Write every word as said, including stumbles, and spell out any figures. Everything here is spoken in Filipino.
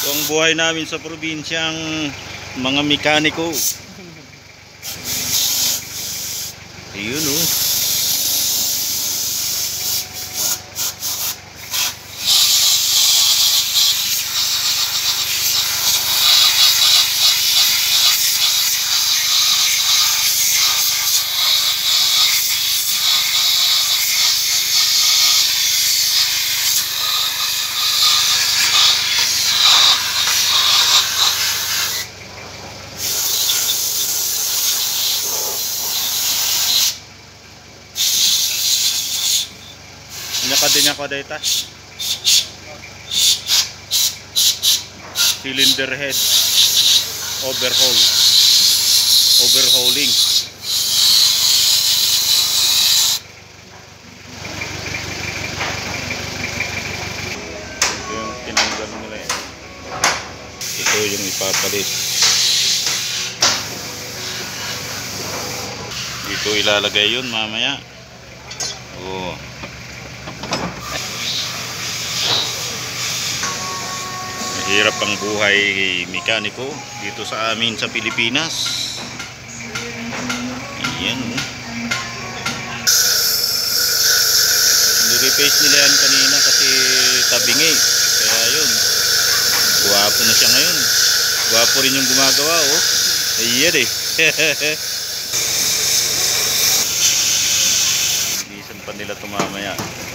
Ito ang buhay namin sa probinsyang mga mekaniko. Ayun oh. Nyaka din ako dito. Cylinder head overhaul. Overhauling. Ito yung tinanggal nila eh. Ito yung ipapalit. Dito ilalagay yun mamaya. Oh. Hirap ang buhay mekaniko dito sa amin sa Pilipinas. Ayan oh. Nirepace nila yan kanina kasi tabingi. Kaya yun. Guwapo na siya ngayon. Guwapo rin yung gumagawa oh. Ayan eh. Inisan pa nila ito mamaya.